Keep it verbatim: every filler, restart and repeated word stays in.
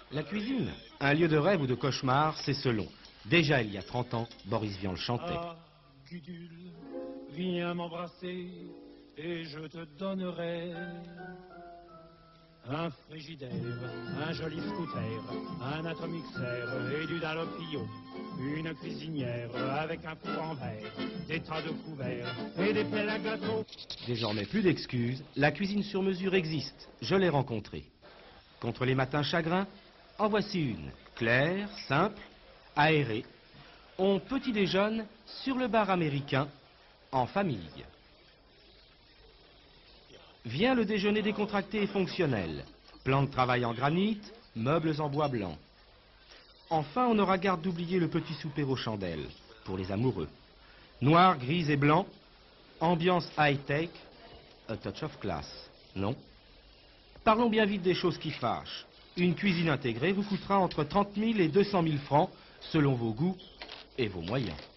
La cuisine, un lieu de rêve ou de cauchemar, c'est selon. Déjà il y a trente ans, Boris Vian le chantait. Ah, Gudule, viens m'embrasser et je te donnerai un frigidaire, un joli scooter, un atomixer et du dalopio, une cuisinière avec un four en verre, des tas de couverts et des pelles à gâteau. Désormais plus d'excuses, la cuisine sur mesure existe, je l'ai rencontrée. Contre les matins chagrins, en voici une, claire, simple, aérée. On petit déjeune sur le bar américain, en famille. Vient le déjeuner décontracté et fonctionnel. Plan de travail en granit, meubles en bois blanc. Enfin, on aura garde d'oublier le petit souper aux chandelles, pour les amoureux. Noir, gris et blanc, ambiance high-tech, a touch of class, non? Parlons bien vite des choses qui fâchent. Une cuisine intégrée vous coûtera entre trente mille et deux cent mille francs, selon vos goûts et vos moyens.